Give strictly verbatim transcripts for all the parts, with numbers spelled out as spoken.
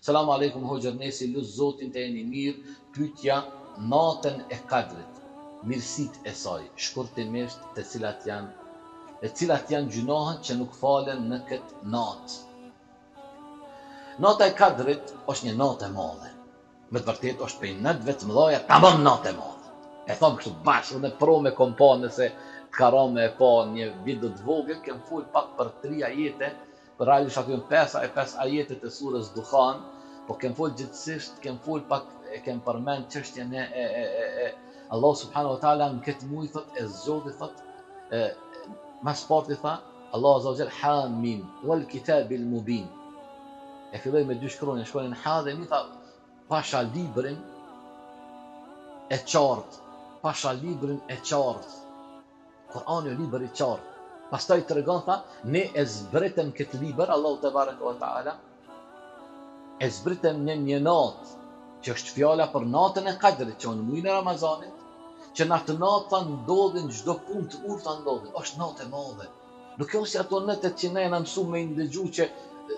Selam aleikum hoxhër, nesi lusë Zotin të jeni mirë, pyetja natën e kadrit, mirësitë e saj, shkurtimisht të cilat janë, e cilat janë gjunohet që nuk falen në këtë natë. Nata e kadrit është një natë e madhe. Me të vërtetë është prej natëve të mëdha, tamam natë e madhe. E them kështu bashkë, unë pro me kompa nëse ka ra me e pa një video të vogël, kem fol pak për tri ajete, për realisht aty janë pesë e pesë ajete të surës Dukhan, po kem fol gjithësisht, kem fol pak, e kem përmend çështjen e, e, e, e Allah subhanahu wa taala në këtë muaj thot e zgjodhi thot e mas parti tha Allah azza wa jall Hamim wal kitabil mubin. E filloi me dy shkronja, shkronjën ha dhe mi tha pasha librin e qartë, pasha librin e qartë. Kurani është libër i qartë. Pastaj tregon tha ne e zbritëm këtë libër Allahu te baraka wa taala. E zbritëm në një natë që është fjala për natën e kadrit, që në muajin e Ramazanit, që në atë natë tha ndodhin çdo punë të urtë ndodhin. Është natë e madhe. Nuk është si ato natët që ne na mësuam me ndëgju që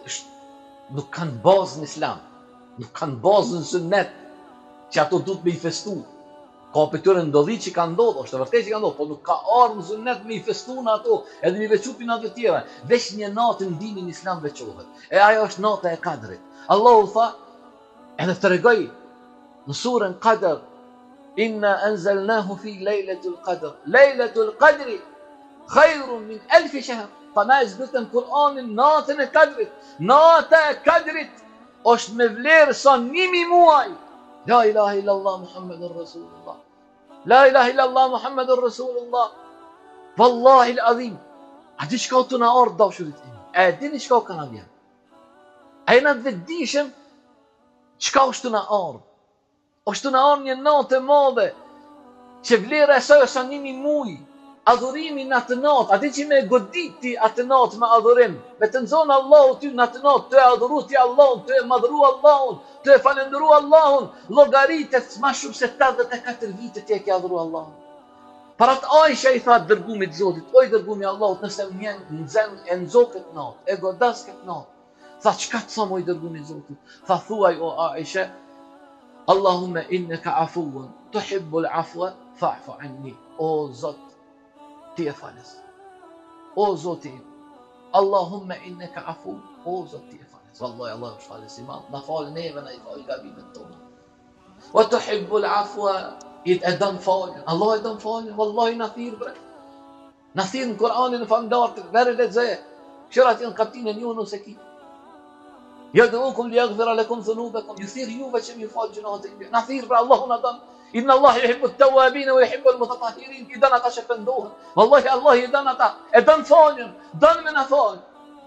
nuk kanë bazë në Islam, nuk kanë bazë në sunnet, që ato duhet me i festu. Ka për tyre ndodhi që ka ndodhur, është vërtet që ka ndodhur, po nuk ka ardhur në sunnet me i festu në ato, edhe me veçu për natët tjera. Veç një natë në dinin Islam veçohet. E ajo është nata e kadrit. Allahu tha, edhe të regoj në surën Qadr, inna anzalnahu fi lejletul qadr, lejletul qadri, khairun min elfi shahr. Pa na e zbritëm Kur'anin natën e kadrit. Nata e kadrit është me vlerë sa nimi muaj. La ilaha illallah Muhammedur Rasulullah. La ilaha illallah Muhammedur Rasulullah. Wallahi l'azim. A di çka të na ardh dashurit e mi? A dini çka kanë vjen? A jena të vetëdijshëm çka është të na ardh? Është të na ardh një natë e madhe që vlera e saj është nimi muaj. Adhurimi në atë natë, atë që me goditi atë natë me adhurim, me të nxonë Allahu ty në atë natë, të e adhuru ti Allahun, të e madhuru Allahun, të e falendëru Allahun, llogaritet ma shumë se tetëdhjetë e katër vite ti e ke adhuru Allahun. Para të Aisha i tha dërgumit Zotit, oj dërgumi Allahut, nëse më nxen e nxo këtë natë, e godas këtë natë. Tha çka të them oj dërgumi Zotit? Tha thuaj o Aisha, Allahumma innaka afuwun tuhibbul afwa fa'fu anni. O Zot, ti e falës. O Zoti, Allahumma innaka afu, o Zot ti e falës. Wallahi Allah është falës i madh, na fal neve, na i fal gabimet tona. Wa tuhibbul afwa, i e don falën. Allah e don falën, wallahi na thirr bre. Na thirr në Kur'anin e famdart, verë lexë. Qërat janë kapitullin e Yunus e ki. Yad'ukum liyaghfira lakum dhunubakum, yuthir juve që mi fal gjunahet e juve. Na thirr bre, Allahu na don. Inna Allah yuhibbu at-tawwabin wa yuhibbu al-mutatahhirin. I don ata që pendohen. Wallahi Allah i don ata. E don falën, don me na fal.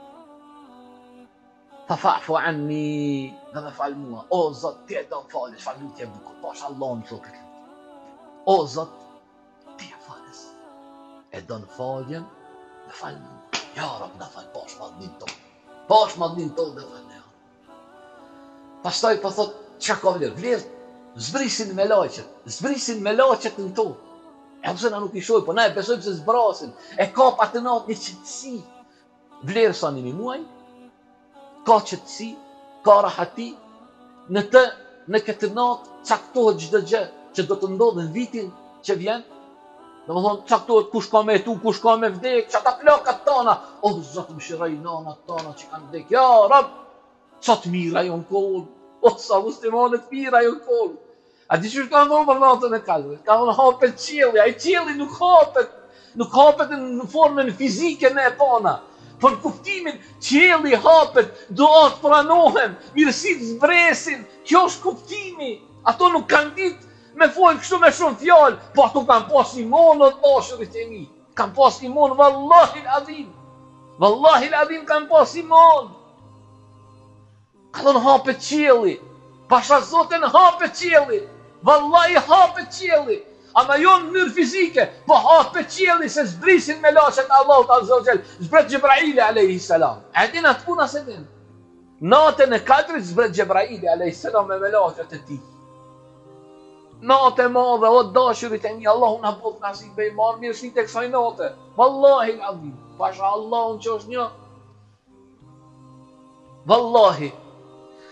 Fa fa'fu anni, do me fal mua. O Zot, ti e don falësh, falutje bukur. Pash Allah në tokë. O Zot, ti e falës. E don falën, me fal mua. Ja Rab, na fal pash madhin tonë. Pash madhin tonë dhe fal ne. Pastaj po thot, çka ka vlerë? Vlerë zbrisin me laqet, zbrisin me laqet në to. E pëse na nuk i shoj, po na e besojmë se zbrasin. E ka pa të natë një qëtësi. Vlerë sa një muaj, ka qëtësi, ka rahati, në të, në këtë natë, caktohet çdo gjë që do të ndodhë në vitin që vjen. Dhe më thonë, caktohet kush ka me tu, kush ka me vdek, që ata plakat tana. O, Zotë më shiraj nanat tana që kanë vdek. Ja, Rab, sa të mira jo në kohën. O, sa muslimanët mira jo në kohën. A di që ka ndonë për natën e kadrit? Ka ndonë hapet qielli, a i qielli nuk hapet, nuk hapet në formën fizike në e pana. Për kuptimin, qielli hapet, doat pranohen, mirësit zbresin, kjo është kuptimi. Ato nuk kanë ditë me folë kështu me shumë fjallë, po ato kanë pas iman o dashurit e mi. Kanë pas iman, vallahi l'adhim. Vallahi l'adhim kanë pas iman. Ka ndonë hapet qielli, pasha Zotin hapet qielli. Vallahi hapet qielli, ama jo në mënyrë fizike, po hapet qielli se zbrisin me laqet Allahut azza wa jall, zbret Gjibraili alayhi salam. A din atë puna se din? Natën e kadrit zbret Gjibraili alayhi salam me laqet e tij. Natë e madhe, o dashurit e mi, Allahu na bof nasib me iman, mirësi tek kësaj natë. Wallahi l'azim, pasha Allahun që është një. Wallahi,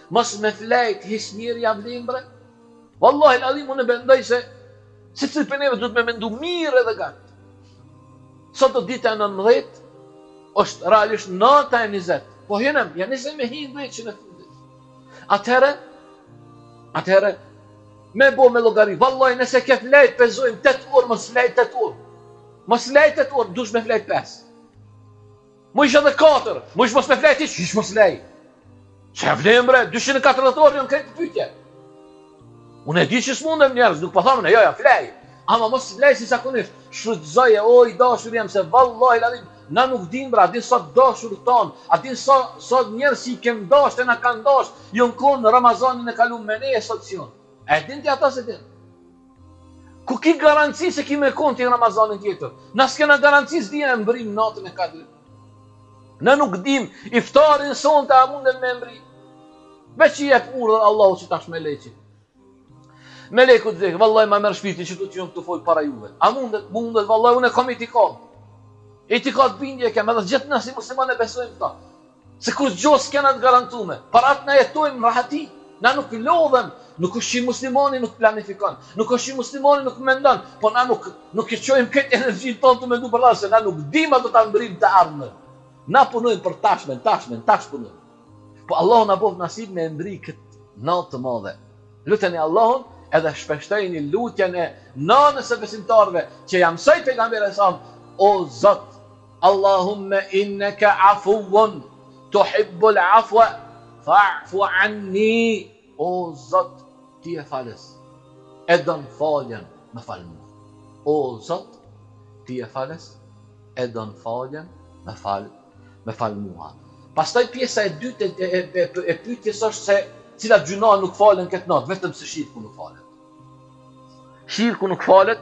mos me flejt hiç njeri javlim bre. Wallahi l'adhim unë bendoj se se cilë për neve du të me mendu mirë edhe gatë. Sot do dita e nëntëdhjetë, është realisht nata e njëzet. Po hinem, ja nisem me hi dhejtë që në fundit. Atëherë, atëherë, me bo me logari, vallahi nëse ke flejt, pezojmë tetë orë, mos flejt tetë orë. Mos flejt tetë orë, dush me flejt pesë. Mu ish edhe katër, mu ish mos me flejt ish, ish mos flejt. Që e vlim bre, dyshqind e katërdhjetë orë jënë kretë pytje. Unë e di që s'mundem njerëz, nuk po thamë në joja, flej. Ama mos flej si zakonisht, shfrytëzoje, o i dashur jam, se vallahi l'adhim, na nuk din bra, a din sot dashur tonë, a din sot, sot njerëz si i kem dasht e na kanë dasht, jon konë në Ramazanin e kalum me ne e sot si unë. E din ti ata se din. Ku ki garanci se ki me konë ti në Ramazanin tjetër? Na s'kena garanci s'dija e mbrim natën e kadrit. Na nuk dim, iftarin sonte a mundem me mbri. Veç i jep urdhën Allahu që tash me leqi. Me leku të dhekë, vallahi ma merë shpirtin që tu të jëmë të folë para juve. A mundet, mundet, vallahi unë e kom itikad. Itikad bindje kem, edhe gjithë nësi musliman e besojmë ta. Se kur gjos s'kena të garantume, parat na jetojmë rahati. Na nuk lodhem, nuk është që muslimani nuk planifikon, nuk është që muslimani nuk mendon, po na nuk, nuk e qojmë këtë energjin tonë të mendu për Allah, se na nuk dima do të mbrim të ardhme. Na punojmë për tashmen, tashmen, tash punojmë. Po Allah na bof nasib me mbri këtë natë të madhe. Luteni Allahun, edhe shpeshtojni lutjen e nanës e besimtarve që jam mësoj pejgamberi sa o Zot, Allahumme innaka afuwun tuhibbul afwa fa'fu anni. O Zot, ti e falës, e don faljen, më fal mua. O Zot, ti e falës, e don faljen, më fal, më fal mua. Pastaj pjesa e dytë e, e, e, e pyetjes është se cilat gjuna nuk falen këtë natë, vetëm se shirku nuk falet. Shirku nuk falet,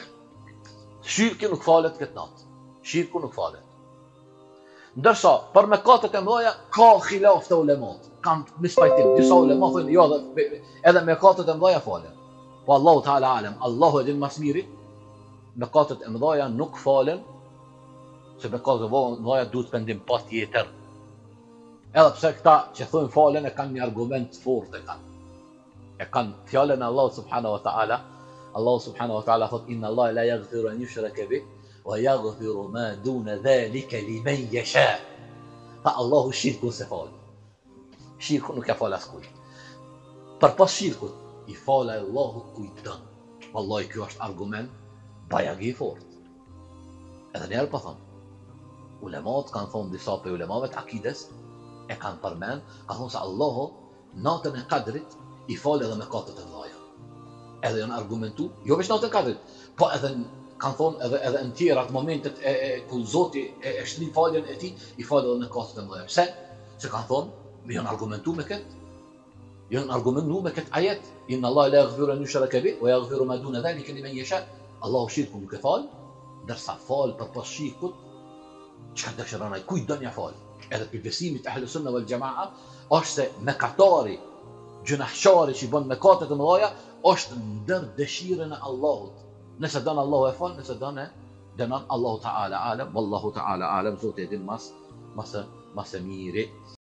shirku nuk falet këtë natë. Shirku nuk falet. Ndërsa, për mëkatet e mëdha ka khilaf të ulemat. Kam mispajtim, disa ulema thonë jo, edhe mëkatet e mëdha falen. Po Allahu Teala alem, Allahu e din më së miri, mëkatet e mëdha nuk falen, se mëkatet e mëdha duhet pendim patjetër. Edhe pse këta që thonë falen e kanë një argument fort e kanë. E kanë fjalën e Allahut subhanahu wa taala. Allahu subhanahu wa taala thot inna Allah la yaghfiru an yushraka bih wa yaghfiru ma duna dhalika liman yasha. Fa Allahu shirkun se fal. Shirku nuk e fal askujt. Për pas shirkut i fal Allahu kujt don. Wallahi ky është argument bajagi fort. Edhe ne po thon. Ulemat kanë thonë disa për ulemave të akides e kanë përmend, ka thonë se Allahu natën e kadrit i fal edhe mëkatet e mëdha. Edhe janë argumentu, jo vetëm natën e kadrit, po edhe kanë thonë edhe edhe në tjera të momentet e, e ku Zoti e, e shtrin faljen e tij, i fal edhe mëkatet e mëdha. Pse? Se kanë thonë, janë argumentu me këtë. Janë argumentu me këtë ajet, inna Allah la yaghfiru an yushraka bih wa yaghfiru ma duna dhalika liman yasha. Allahu shirkun nuk e fal, ndërsa fal për pas shirkut, çka dëshiron ai, kujt don ja fal. Edhe për besimit e Ahlus Sunna wal Jamaa është se mëkatari, gjunahçari që bën mëkate të mëdha është ndër dëshirën e Allahut. Nëse don Allahu e fal, nëse don e dënon Allahu Taala alem, wallahu Taala alem, Zoti e din mas mas mas e miri.